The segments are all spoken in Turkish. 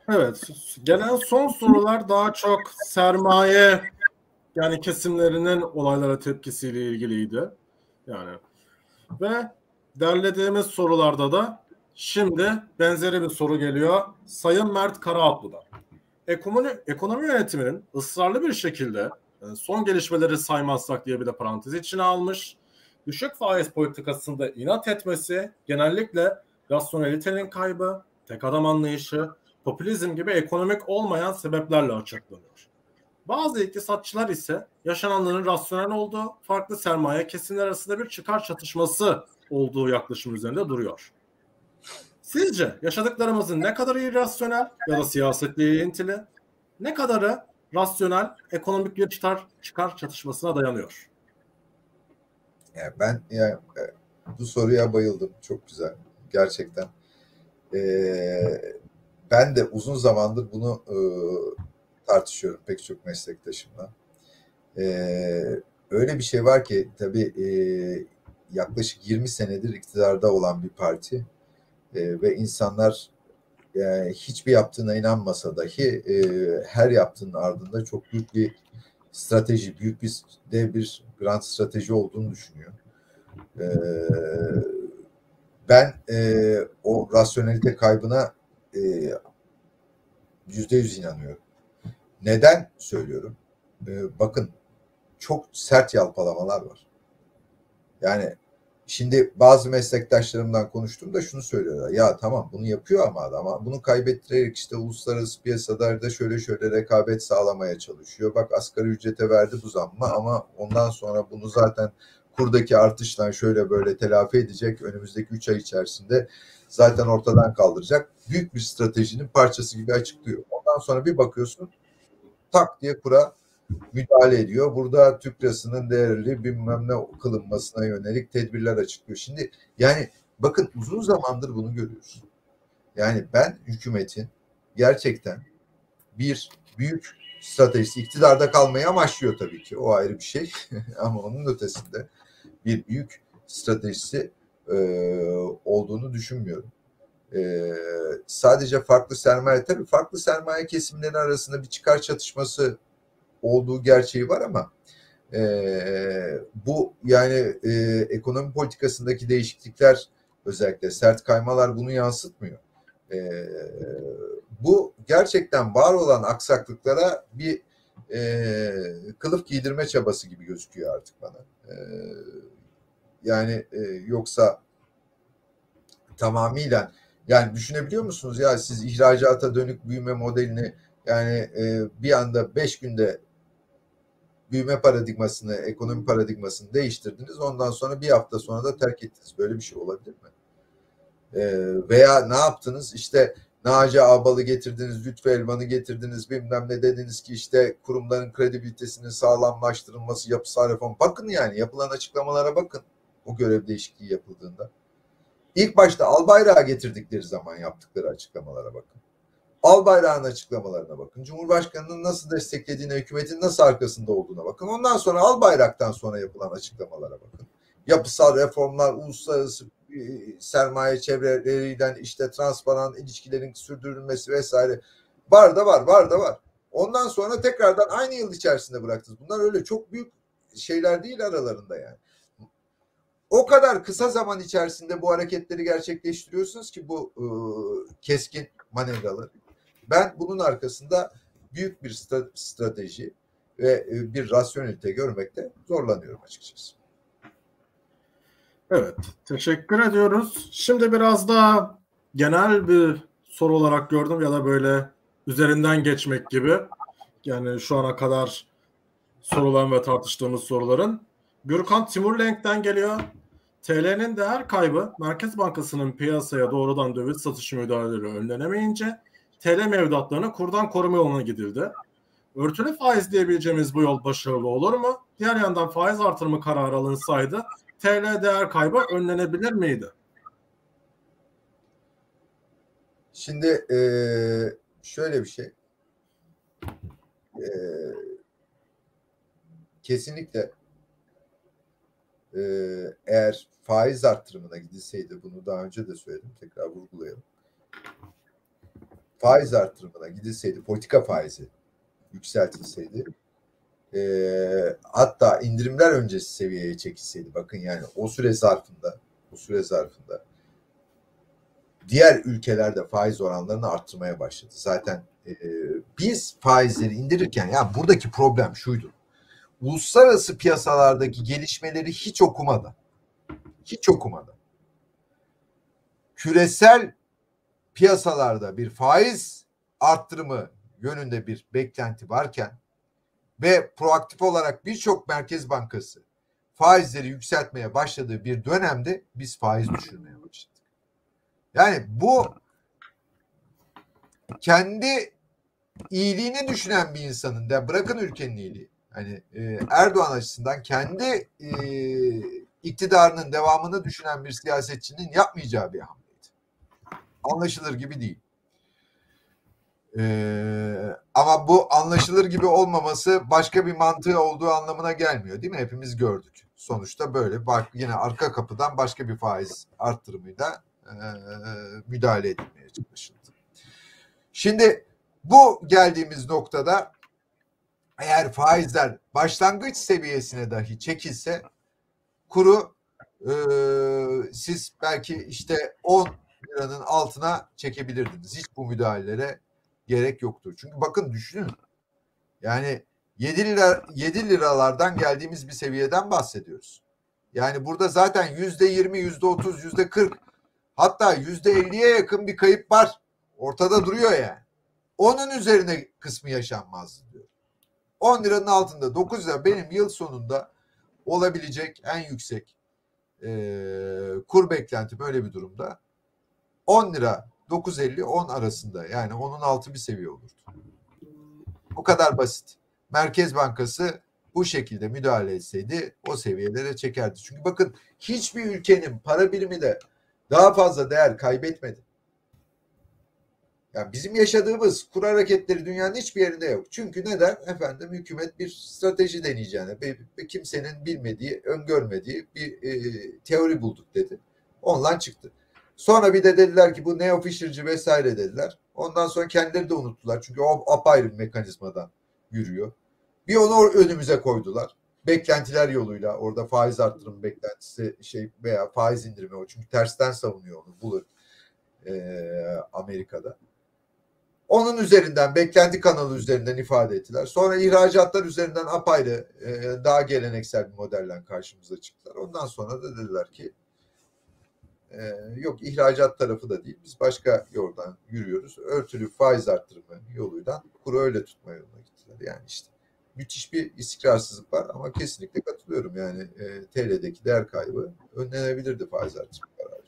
Evet, gelen son sorular daha çok sermaye yani kesimlerinin olaylara tepkisiyle ilgiliydi. Yani ve derlediğimiz sorularda da şimdi benzeri bir soru geliyor. Sayın Mert Karaatlı'dan. Ekonomi yönetiminin ısrarlı bir şekilde son gelişmeleri saymazsak diye bir de parantez içine almış. Düşük faiz politikasında inat etmesi genellikle rasyonelitenin kaybı, tek adam anlayışı, popülizm gibi ekonomik olmayan sebeplerle açıklanıyor. Bazı iktisatçılar ise yaşananların rasyonel olduğu, farklı sermaye kesimler arasında bir çıkar çatışması olduğu yaklaşım üzerinde duruyor. Sizce yaşadıklarımızın ne kadarı irrasyonel ya da siyasetle ilintili, ne kadarı rasyonel ekonomik bir çıkar çatışmasına dayanıyor? Yani ben bu soruya bayıldım. Çok güzel. Gerçekten. Ben de uzun zamandır bunu tartışıyorum pek çok meslektaşımla. Öyle bir şey var ki tabii yaklaşık 20 senedir iktidarda olan bir parti ve insanlar hiçbir yaptığına inanmasa dahi her yaptığının ardında çok büyük bir strateji, büyük bir dev bir grand strateji olduğunu düşünüyor. Ben o rasyonelite kaybına %100 inanıyorum. Neden söylüyorum? Bakın çok sert yalpalamalar var. Yani şimdi bazı meslektaşlarımdan konuştuğumda şunu söylüyorlar. Ya tamam bunu yapıyor ama bunu kaybettirerek işte uluslararası piyasada şöyle şöyle rekabet sağlamaya çalışıyor. Bak asgari ücrete verdi bu zammı ama ondan sonra bunu zaten kurdaki artıştan şöyle böyle telafi edecek. Önümüzdeki 3 ay içerisinde zaten ortadan kaldıracak. Büyük bir stratejinin parçası gibi açıklıyor. Ondan sonra bir bakıyorsun tak diye kura müdahale ediyor. Burada Türk lirasının değerli bilmem ne kılınmasına yönelik tedbirler açıklıyor. Şimdi yani bakın uzun zamandır bunu görüyoruz. Yani ben hükümetin gerçekten bir büyük stratejisi iktidarda kalmayı amaçlıyor tabii ki. O ayrı bir şey. Ama onun ötesinde bir büyük stratejisi olduğunu düşünmüyorum. Sadece farklı sermaye tabii farklı sermaye kesimleri arasında bir çıkar çatışması olduğu gerçeği var ama bu yani ekonomi politikasındaki değişiklikler özellikle sert kaymalar bunu yansıtmıyor. Bu gerçekten var olan aksaklıklara bir kılıf giydirme çabası gibi gözüküyor artık bana. Yani yoksa tamamıyla yani düşünebiliyor musunuz ya siz ihracata dönük büyüme modelini yani bir anda 5 günde büyüme paradigmasını, ekonomi paradigmasını değiştirdiniz. Ondan sonra bir hafta sonra da terk ettiniz. Böyle bir şey olabilir mi? Veya ne yaptınız? İşte Naci Ağbal'ı getirdiniz, Lütfü Elvan'ı getirdiniz, bilmem ne dediniz ki işte kurumların kredibilitesinin sağlamlaştırılması, yapısal reform. Bakın yani yapılan açıklamalara bakın o görev değişikliği yapıldığında. İlk başta Albayrak'ı getirdikleri zaman yaptıkları açıklamalara bakın. Albayrak'ın açıklamalarına bakın. Cumhurbaşkanının nasıl desteklediğine, hükümetin nasıl arkasında olduğuna bakın. Ondan sonra Albayrak'tan sonra yapılan açıklamalara bakın. Yapısal reformlar, uluslararası sermaye çevreleriyle işte transparan ilişkilerin sürdürülmesi vesaire. Var da var, var da var. Ondan sonra tekrardan aynı yıl içerisinde bıraktınız. Bunlar öyle çok büyük şeyler değil aralarında yani. O kadar kısa zaman içerisinde bu hareketleri gerçekleştiriyorsunuz ki bu keskin manevraları. Ben bunun arkasında büyük bir strateji ve bir rasyonelite görmekte zorlanıyorum açıkçası. Evet, teşekkür ediyoruz. Şimdi biraz daha genel bir soru olarak gördüm ya da böyle üzerinden geçmek gibi. Yani şu ana kadar sorulan ve tartıştığımız soruların. Gürkan Timurlenk'ten geliyor. TL'nin değer kaybı Merkez Bankası'nın piyasaya doğrudan döviz satışı müdahaleleri önlenemeyince TL mevduatlarını kurdan koruma yoluna gidildi. Örtülü faiz diyebileceğimiz bu yol başarılı olur mu? Diğer yandan faiz artırımı kararı alınsaydı TL değer kaybı önlenebilir miydi? Şimdi şöyle bir şey. Kesinlikle eğer faiz artırımına gidilseydi bunu daha önce de söyledim tekrar vurgulayalım. faiz artırımına gidilseydi, politika faizi yükseltilseydi, hatta indirimler öncesi seviyeye çekilseydi, bakın yani o süre zarfında diğer ülkelerde faiz oranlarını arttırmaya başladı. Zaten biz faizleri indirirken, ya buradaki problem şuydu. Uluslararası piyasalardaki gelişmeleri hiç okumadan, küresel piyasalarda bir faiz arttırımı yönünde bir beklenti varken ve proaktif olarak birçok merkez bankası faizleri yükseltmeye başladığı bir dönemde biz faiz düşürmeye başladık. Yani bu kendi iyiliğini düşünen bir insanın, da bırakın ülkenin iyiliği, hani Erdoğan açısından kendi iktidarının devamını düşünen bir siyasetçinin yapmayacağı bir hamleydi. Anlaşılır gibi değil. Ama bu anlaşılır gibi olmaması başka bir mantığı olduğu anlamına gelmiyor, değil mi? Hepimiz gördük. Sonuçta böyle bak, yine arka kapıdan başka bir faiz arttırımıyla müdahale edilmeye çalışıldı. Şimdi bu geldiğimiz noktada eğer faizler başlangıç seviyesine dahi çekilse kuru siz belki işte 10 liranın altına çekebilirdiniz. Hiç bu müdahalelere gerek yoktur. Çünkü bakın düşünün. Yani 7 liralardan geldiğimiz bir seviyeden bahsediyoruz. Yani burada zaten %20, %30, %40, hatta %50'ye yakın bir kayıp var. Ortada duruyor yani. Onun üzerine kısmı yaşanmaz diyor. 10 liranın altında 9 lira benim yıl sonunda olabilecek en yüksek kur beklentim öyle bir durumda. 10 lira 9.50 10 arasında, yani onun altı bir seviye olurdu. Bu kadar basit. Merkez Bankası bu şekilde müdahale etseydi o seviyelere çekerdi. Çünkü bakın hiçbir ülkenin para birimi de daha fazla değer kaybetmedi. Yani bizim yaşadığımız kur hareketleri dünyanın hiçbir yerinde yok. Çünkü neden? Efendim hükümet bir strateji deneyeceğine, kimsenin bilmediği, öngörmediği bir teori bulduk dedi. Ondan çıktı. Sonra bir de dediler ki bu Neo Fisher'cı vesaire dediler. Ondan sonra kendileri de unuttular. Çünkü o apayrı bir mekanizmadan yürüyor. Bir onu önümüze koydular. Beklentiler yoluyla, orada faiz artırım beklentisi veya faiz indirimi o. Çünkü tersten savunuyor onu Bullard Amerika'da. Onun üzerinden, beklenti kanalı üzerinden ifade ettiler. Sonra ihracatlar üzerinden apayrı daha geleneksel bir modelle karşımıza çıktılar. Ondan sonra da dediler ki yok, ihracat tarafı da değil. Biz başka yoldan yürüyoruz. Örtülü faiz arttırımı yoluyla kuru öyle tutma yoluna gittiler. Yani işte müthiş bir istikrarsızlık var ama kesinlikle katılıyorum. Yani TL'deki değer kaybı önlenebilirdi faiz artırımı kararı.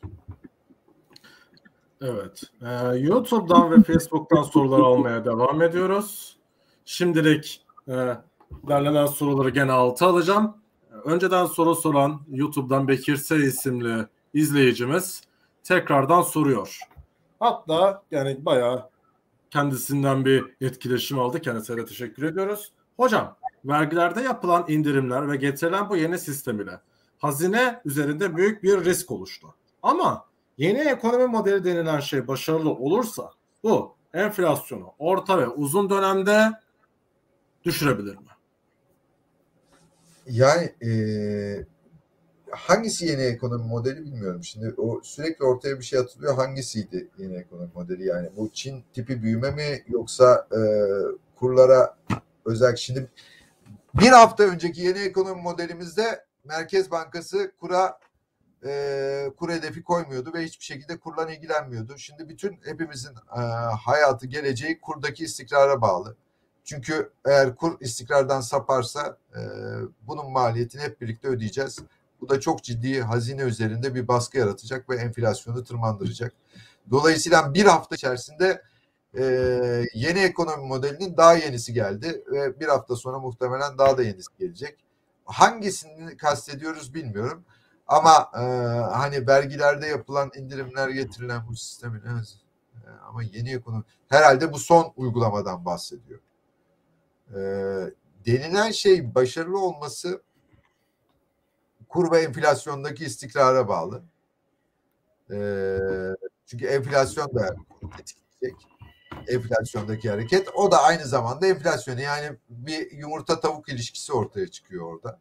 Evet. YouTube'dan ve Facebook'tan sorular almaya devam ediyoruz. Şimdilik derlenen soruları gene alta alacağım. Önceden soru soran YouTube'dan Bekir S. isimli izleyicimiz tekrardan soruyor. Hatta yani bayağı kendisinden bir etkileşim aldı. Kendisine de teşekkür ediyoruz. Hocam, vergilerde yapılan indirimler ve getirilen bu yeni sistem ile hazine üzerinde büyük bir risk oluştu. Ama yeni ekonomi modeli denilen şey başarılı olursa bu enflasyonu orta ve uzun dönemde düşürebilir mi? Yani hangisi yeni ekonomi modeli bilmiyorum. Şimdi o sürekli ortaya bir şey atılıyor. Hangisiydi yeni ekonomi modeli? Yani bu Çin tipi büyüme mi, yoksa kurlara özel? Şimdi bir hafta önceki yeni ekonomi modelimizde Merkez Bankası kur hedefi koymuyordu ve hiçbir şekilde kurla ilgilenmiyordu. Şimdi bütün hepimizin hayatı, geleceği kurdaki istikrara bağlı. Çünkü eğer kur istikrardan saparsa bunun maliyetini hep birlikte ödeyeceğiz. Bu da çok ciddi hazine üzerinde bir baskı yaratacak ve enflasyonu tırmandıracak. Dolayısıyla bir hafta içerisinde yeni ekonomi modelinin daha yenisi geldi ve bir hafta sonra muhtemelen daha da yenisi gelecek. Hangisini kastediyoruz bilmiyorum. Ama hani vergilerde yapılan indirimler, getirilen bu sistemin ama yeni ekonomi herhalde bu son uygulamadan bahsediyor. Denilen şey başarılı olması kur ve enflasyondaki istikrara bağlı. Çünkü enflasyon da etkileyecek. enflasyondaki hareket. O da aynı zamanda enflasyonu, yani bir yumurta tavuk ilişkisi ortaya çıkıyor orada.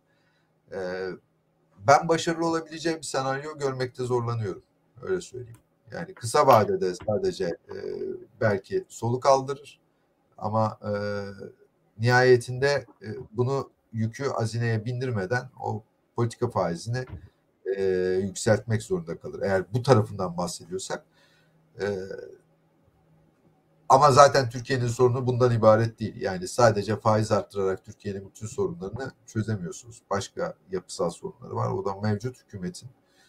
Ben başarılı olabileceğim bir senaryo görmekte zorlanıyorum. Öyle söyleyeyim. Yani kısa vadede sadece belki soluk aldırır ama nihayetinde bunu yükü hazineye bindirmeden o politika faizini yükseltmek zorunda kalır. Eğer bu tarafından bahsediyorsak. Ama zaten Türkiye'nin sorunu bundan ibaret değil. Yani sadece faiz arttırarak Türkiye'nin bütün sorunlarını çözemiyorsunuz. Başka yapısal sorunları var. O da mevcut hükümetin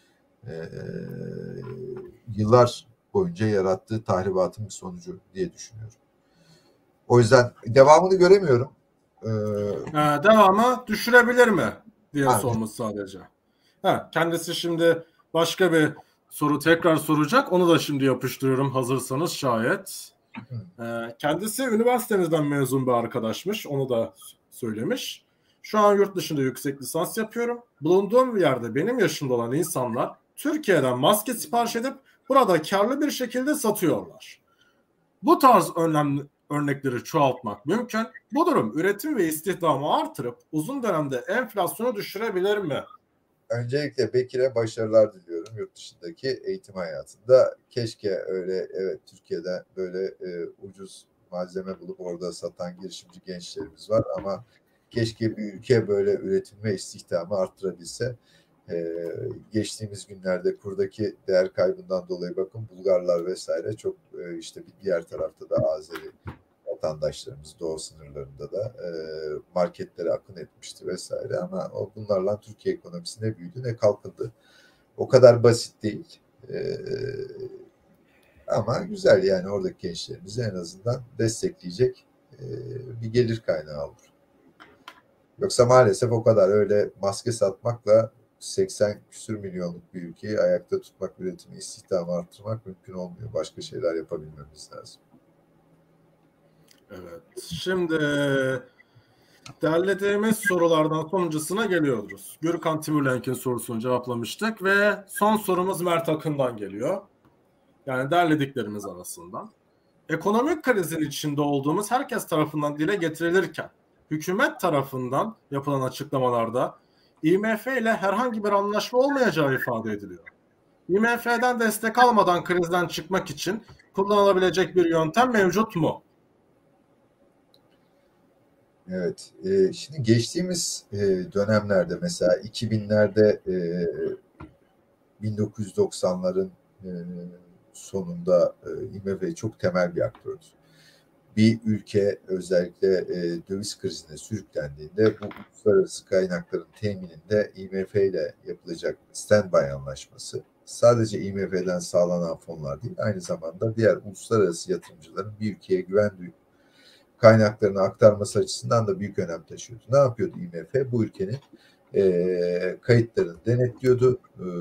yıllar boyunca yarattığı tahribatın bir sonucu diye düşünüyorum. O yüzden devamını göremiyorum. Devamı düşürebilir mi diye sormuş sadece. Kendisi şimdi başka bir soru tekrar soracak. Onu da şimdi yapıştırıyorum hazırsanız şayet. Kendisi üniversitemizden mezun bir arkadaşmış. Onu da söylemiş. Şu an yurt dışında yüksek lisans yapıyorum. Bulunduğum yerde benim yaşımda olan insanlar Türkiye'den maske sipariş edip burada karlı bir şekilde satıyorlar. Bu tarz örnekleri çoğaltmak mümkün. Bu durum üretim ve istihdamı artırıp uzun dönemde enflasyonu düşürebilir mi? Öncelikle Bekir'e başarılar diliyorum yurt dışındaki eğitim hayatında. Keşke öyle, evet, Türkiye'de böyle ucuz malzeme bulup orada satan girişimci gençlerimiz var ama keşke bir ülke böyle üretim ve istihdamı arttırabilse. Geçtiğimiz günlerde kurdaki değer kaybından dolayı bakın Bulgarlar vesaire çok işte bir diğer tarafta da Azeri vatandaşlarımız doğu sınırlarında da marketlere akın etmişti vesaire ama bunlarla Türkiye ekonomisi ne büyüdü ne kalkındı. O kadar basit değil. Ama güzel, yani oradaki gençlerimizi en azından destekleyecek bir gelir kaynağı olur. Yoksa maalesef o kadar öyle maske satmakla 80 küsür milyonluk bir ülkeyi ayakta tutmak, üretimi, istihdamı arttırmak mümkün olmuyor. Başka şeyler yapabilmemiz lazım. Evet. Şimdi derlediğimiz sorulardan sonuncusuna geliyoruz. Gürkan Timurlenk'in sorusunu cevaplamıştık ve son sorumuz Mert Akın'dan geliyor. Yani derlediklerimiz arasından. Ekonomik krizin içinde olduğumuz herkes tarafından dile getirilirken hükümet tarafından yapılan açıklamalarda IMF ile herhangi bir anlaşma olmayacağı ifade ediliyor. IMF'den destek almadan krizden çıkmak için kullanılabilecek bir yöntem mevcut mu? Evet. Şimdi geçtiğimiz dönemlerde mesela 2000'lerde 1990'ların sonunda IMF çok temel bir aktördü. Bir ülke özellikle döviz krizine sürüklendiğinde bu uluslararası kaynakların temininde IMF ile yapılacak standby anlaşması sadece IMF'den sağlanan fonlar değil, aynı zamanda diğer uluslararası yatırımcıların bir ülkeye güven duyup kaynaklarını aktarması açısından da büyük önem taşıyordu. Ne yapıyordu IMF? Bu ülkenin kayıtlarını denetliyordu,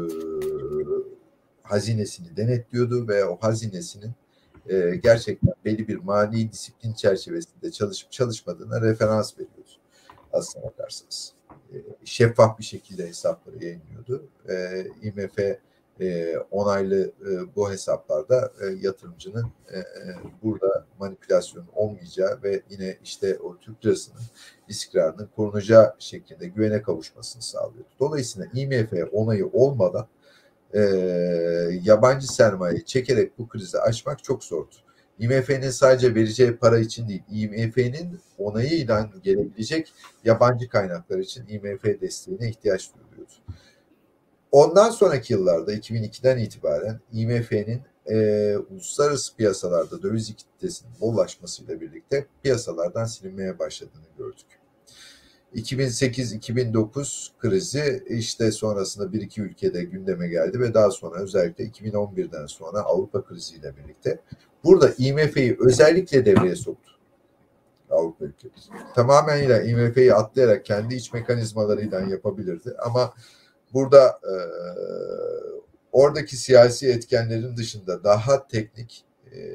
hazinesini denetliyordu ve o hazinesinin gerçekten belli bir mali disiplin çerçevesinde çalışıp çalışmadığına referans veriyordu aslına bakarsanız. Şeffaf bir şekilde hesapları yayınlıyordu. IMF onaylı bu hesaplarda yatırımcının burada manipülasyon olmayacağı ve yine işte o Türk lirasının istikrarının korunacağı şekilde güvene kavuşmasını sağlıyordu. Dolayısıyla IMF onayı olmadan yabancı sermaye çekerek bu krizi aşmak çok zordu. IMF'nin sadece vereceği para için değil, IMF'nin onayıyla gelebilecek yabancı kaynaklar için IMF desteğine ihtiyaç duyuluyordu. Ondan sonraki yıllarda 2002'den itibaren IMF'nin uluslararası piyasalarda döviz likiditesinin bollaşmasıyla birlikte piyasalardan silinmeye başladığını gördük. 2008-2009 krizi işte sonrasında bir iki ülkede gündeme geldi ve daha sonra özellikle 2011'den sonra Avrupa kriziyle birlikte burada IMF'yi özellikle devreye soktu. Avrupa ülkeleri. Tamamen IMF'yi atlayarak kendi iç mekanizmalarıyla yapabilirdi ama burada oradaki siyasi etkenlerin dışında daha teknik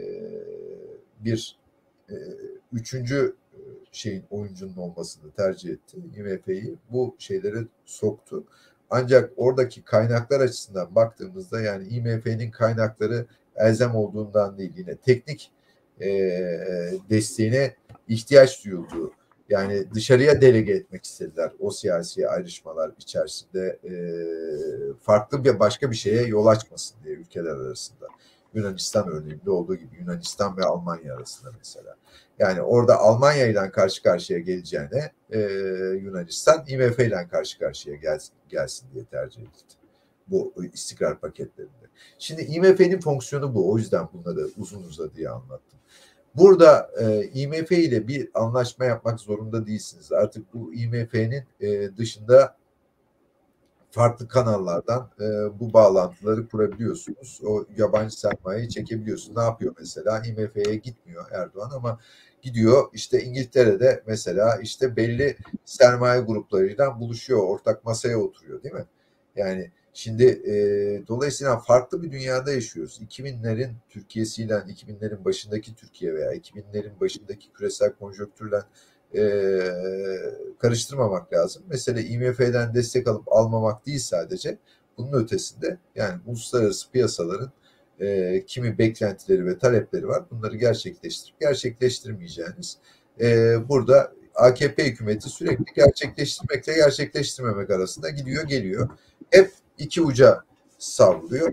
bir üçüncü oyuncunun olmasını tercih etti. IMF'yi bu şeylere soktu. Ancak oradaki kaynaklar açısından baktığımızda yani IMF'nin kaynakları elzem olduğundan değil, yine teknik desteğine ihtiyaç duyulduğu, yani dışarıya delege etmek istediler o siyasi ayrışmalar içerisinde, farklı bir başka bir şeye yol açmasın diye ülkeler arasında. Yunanistan örneğinde olduğu gibi, Yunanistan ve Almanya arasında mesela. Yani orada Almanya ile karşı karşıya geleceğine Yunanistan IMF ile karşı karşıya gelsin diye tercih edildi bu istikrar paketlerinde. Şimdi IMF'nin fonksiyonu bu. O yüzden bunları uzun uzadıya anlattım. Burada IMF ile bir anlaşma yapmak zorunda değilsiniz. Artık bu IMF'nin dışında farklı kanallardan bu bağlantıları kurabiliyorsunuz. O yabancı sermayeyi çekebiliyorsunuz. Ne yapıyor mesela? IMF'ye gitmiyor Erdoğan ama gidiyor işte İngiltere'de mesela işte belli sermaye gruplarıyla buluşuyor. Ortak masaya oturuyor, değil mi? Yani şimdi dolayısıyla farklı bir dünyada yaşıyoruz. 2000'lerin Türkiye'siyle 2000'lerin başındaki Türkiye veya 2000'lerin başındaki küresel konjonktürle karıştırmamak lazım. Mesela IMF'den destek alıp almamak değil sadece. Bunun ötesinde yani uluslararası piyasaların kimi beklentileri ve talepleri var. Bunları gerçekleştirip gerçekleştirmeyeceğiniz. Burada AKP hükümeti sürekli gerçekleştirmekle gerçekleştirmemek arasında gidiyor geliyor. Hep iki uca savruluyor.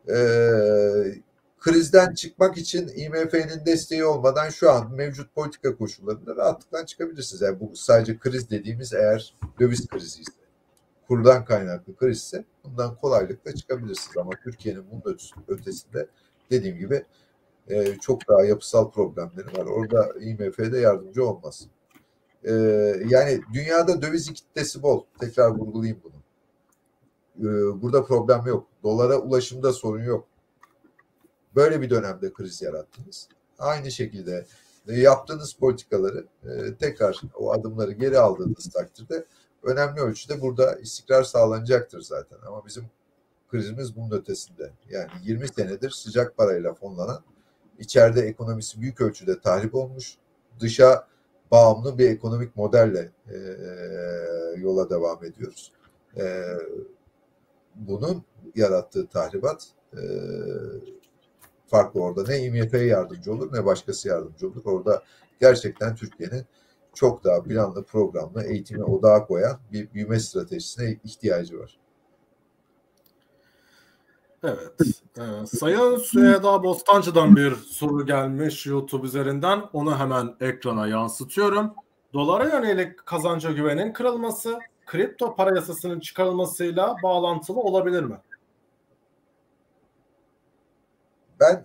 Krizden çıkmak için IMF'nin desteği olmadan şu an mevcut politika koşullarında rahatlıkla çıkabilirsiniz. Yani bu sadece kriz dediğimiz eğer döviz krizi ise, kurdan kaynaklı kriz ise bundan kolaylıkla çıkabilirsiniz. Ama Türkiye'nin bunun ötesinde dediğim gibi çok daha yapısal problemleri var. Orada IMF'de yardımcı olmaz. Yani dünyada döviz kitlesi bol. Tekrar vurgulayayım bunu. Burada problem yok. Dolara ulaşımda sorun yok. Böyle bir dönemde kriz yarattınız. Aynı şekilde yaptığınız politikaları tekrar o adımları geri aldığınız takdirde önemli ölçüde burada istikrar sağlanacaktır zaten. Ama bizim krizimiz bunun ötesinde. Yani 20 senedir sıcak parayla fonlanan, içeride ekonomisi büyük ölçüde tahrip olmuş, dışa bağımlı bir ekonomik modelle yola devam ediyoruz. Bunun yarattığı tahribat farklı, orada ne IMF'ye yardımcı olur ne başkası yardımcı olur. Orada gerçekten Türkiye'nin çok daha planlı, programlı, eğitime odağa koyan bir büyüme stratejisine ihtiyacı var. Evet. Sayın Süheyda Bostancı'dan bir soru gelmiş YouTube üzerinden. Onu hemen ekrana yansıtıyorum. Dolara yönelik kazanca güvenin kırılması, kripto para yasasının çıkarılmasıyla bağlantılı olabilir mi? Ben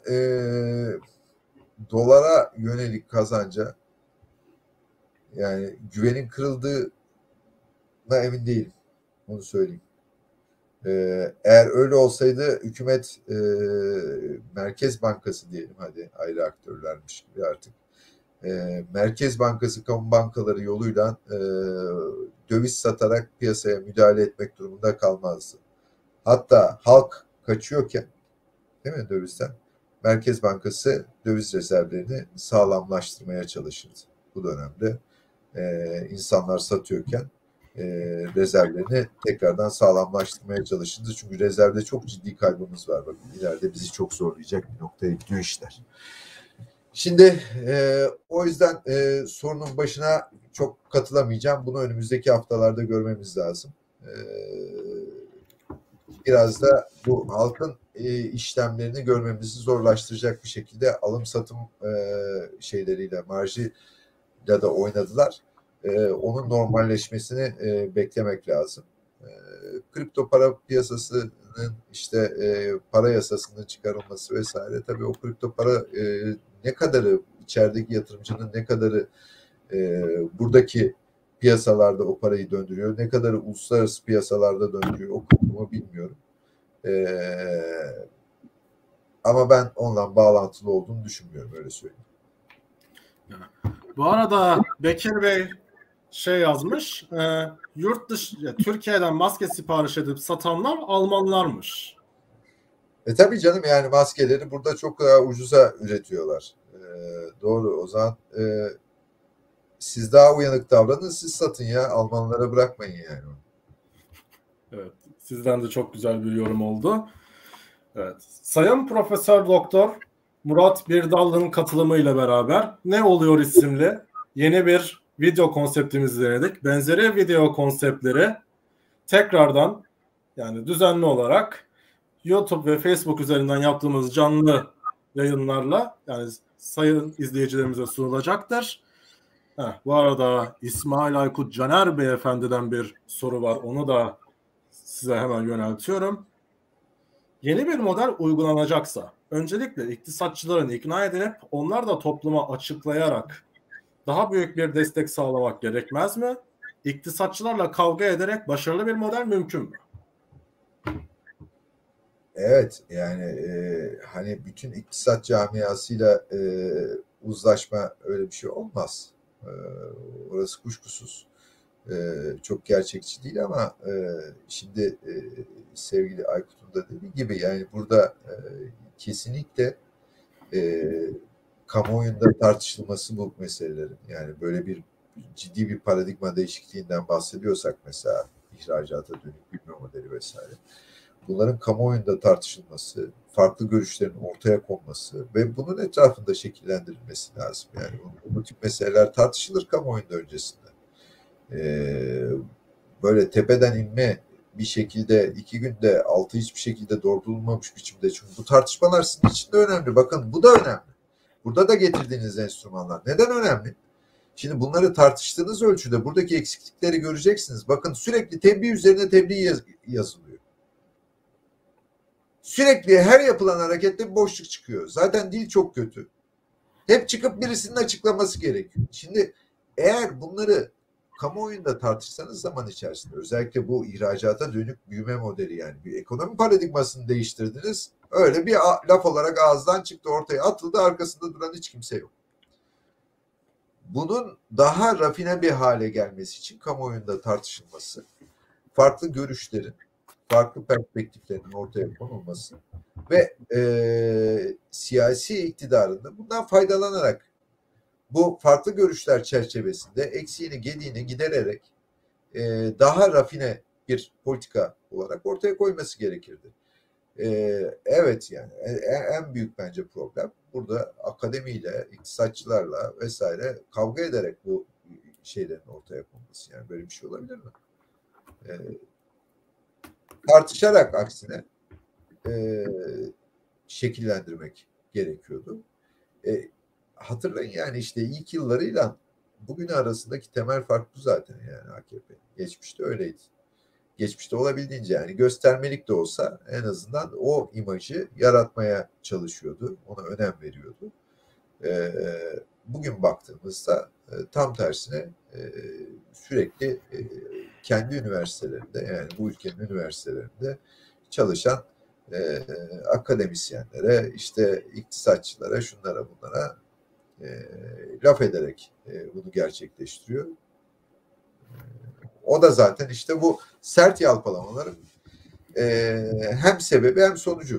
dolara yönelik kazanca, yani güvenin kırıldığına emin değilim. Onu söyleyeyim. Eğer öyle olsaydı hükümet, Merkez Bankası diyelim, hadi ayrı aktörlermiş gibi artık. Merkez Bankası, kamu bankaları yoluyla döviz satarak piyasaya müdahale etmek durumunda kalmazdı. Hatta halk kaçıyorken, değil mi, dövizden, Merkez Bankası döviz rezervlerini sağlamlaştırmaya çalışırdı. Bu dönemde insanlar satıyorken rezervlerini tekrardan sağlamlaştırmaya çalışırdı. Çünkü rezervde çok ciddi kaybımız var. Bakın ileride bizi çok zorlayacak bir noktaya gidiyor işler. Şimdi o yüzden sorunun başına çok katılamayacağım. Bunu önümüzdeki haftalarda görmemiz lazım. Biraz da bu halkın işlemlerini görmemizi zorlaştıracak bir şekilde alım satım şeyleriyle, marjıyla da oynadılar. Onun normalleşmesini beklemek lazım. Kripto para piyasasının işte para yasasının çıkarılması vesaire, tabii o kripto para ne kadarı içerideki yatırımcının ne kadarı buradaki piyasalarda o parayı döndürüyor, ne kadarı uluslararası piyasalarda döndürüyor, o kısmını bilmiyorum. Ama ben onunla bağlantılı olduğunu düşünmüyorum, öyle söyleyeyim. Bu arada Bekir Bey yazmış, yurt dışı, Türkiye'den maske sipariş edip satanlar Almanlarmış. Tabii canım, yani maskeleri burada çok daha ucuza üretiyorlar. Doğru, o zaman siz daha uyanık davranın, siz satın ya, Almanlara bırakmayın yani. Evet, sizden de çok güzel bir yorum oldu. Evet, Sayın Profesör Doktor Murat Birdallı'nın katılımıyla beraber Ne Oluyor isimli yeni bir video konseptimizi denedik. Benzeri video konseptleri tekrardan yani düzenli olarak YouTube ve Facebook üzerinden yaptığımız canlı yayınlarla yani sayın izleyicilerimize sunulacaktır. Bu arada İsmail Aykut Caner Beyefendi'den bir soru var. Onu da size hemen yöneltiyorum. Yeni bir model uygulanacaksa öncelikle iktisatçıların ikna edilip onlar da topluma açıklayarak daha büyük bir destek sağlamak gerekmez mi? İktisatçılarla kavga ederek başarılı bir model mümkün mü? Evet, yani hani bütün iktisat camiasıyla uzlaşma öyle bir şey olmaz. Orası kuşkusuz. Çok gerçekçi değil ama şimdi sevgili Aykut'un da dediği gibi yani burada kesinlikle kamuoyunda tartışılması bu meselelerin. Yani böyle bir ciddi bir paradigma değişikliğinden bahsediyorsak mesela ihracata dönük büyüme modeli vesaire. Bunların kamuoyunda tartışılması, farklı görüşlerin ortaya konması ve bunun etrafında şekillendirilmesi lazım. Yani bu tip meseleler tartışılır kamuoyunda öncesinde. Böyle tepeden inme bir şekilde 2 günde altı hiçbir şekilde doldurulmamış biçimde. Çünkü bu tartışmalar sizin için de önemli. Bakın bu da önemli. Burada da getirdiğiniz enstrümanlar. Neden önemli? Şimdi bunları tartıştığınız ölçüde buradaki eksiklikleri göreceksiniz. Bakın sürekli tebliğ üzerine tebliğ yazılıyor. Sürekli her yapılan harekette bir boşluk çıkıyor. Zaten dil çok kötü. Hep çıkıp birisinin açıklaması gerekiyor. Şimdi eğer bunları kamuoyunda tartışsanız zaman içerisinde özellikle bu ihracata dönük büyüme modeli yani bir ekonomi paradigmasını değiştirdiniz. Öyle bir laf olarak ağızdan çıktı ortaya atıldı arkasında duran hiç kimse yok. Bunun daha rafine bir hale gelmesi için kamuoyunda tartışılması, farklı görüşlerin, farklı perspektiflerin ortaya konulması ve siyasi iktidarında bundan faydalanarak bu farklı görüşler çerçevesinde eksiğini gediğini gidererek daha rafine bir politika olarak ortaya koyması gerekirdi. Evet yani en büyük bence problem burada akademiyle, iktisatçılarla vesaire kavga ederek bu şeylerin ortaya konması. Yani böyle bir şey olabilir mi? Tartışarak aksine şekillendirmek gerekiyordu. Hatırlayın yani işte ilk yıllarıyla bugün arasındaki temel fark bu zaten yani AKP. Geçmişte öyleydi. Geçmişte olabildiğince yani göstermelik de olsa en azından o imajı yaratmaya çalışıyordu. Ona önem veriyordu. Bugün baktığımızda tam tersine sürekli kendi üniversitelerinde yani bu ülkenin üniversitelerinde çalışan akademisyenlere işte iktisatçılara şunlara bunlara laf ederek bunu gerçekleştiriyor. O da zaten işte bu sert yalpalamaların hem sebebi hem sonucu.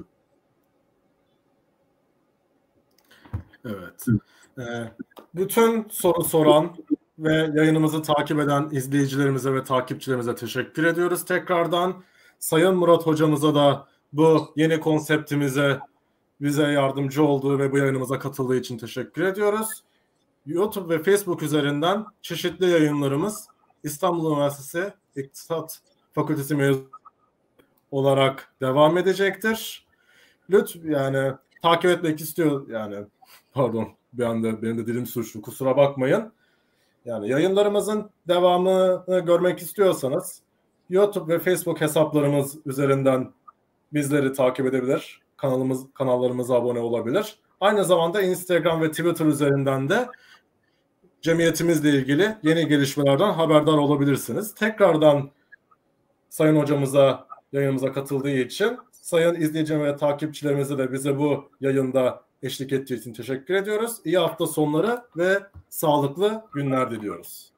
Evet. Bütün soru soran ve yayınımızı takip eden izleyicilerimize ve takipçilerimize teşekkür ediyoruz tekrardan. Sayın Murat hocamıza da bu yeni konseptimize bize yardımcı olduğu ve bu yayınımıza katıldığı için teşekkür ediyoruz. YouTube ve Facebook üzerinden çeşitli yayınlarımız İstanbul Üniversitesi İktisat Fakültesi mezunu olarak devam edecektir. Lütfen yani takip etmek istiyor yani pardon bir anda benim de dilim sürçtü kusura bakmayın. Yani yayınlarımızın devamını görmek istiyorsanız YouTube ve Facebook hesaplarımız üzerinden bizleri takip edebilir. Kanallarımıza abone olabilir. Aynı zamanda Instagram ve Twitter üzerinden de cemiyetimizle ilgili yeni gelişmelerden haberdar olabilirsiniz. Tekrardan Sayın hocamıza yayınımıza katıldığı için sayın izleyici ve takipçilerimize de bize bu yayında eşlik ettiği için teşekkür ediyoruz. İyi hafta sonları ve sağlıklı günler diliyoruz.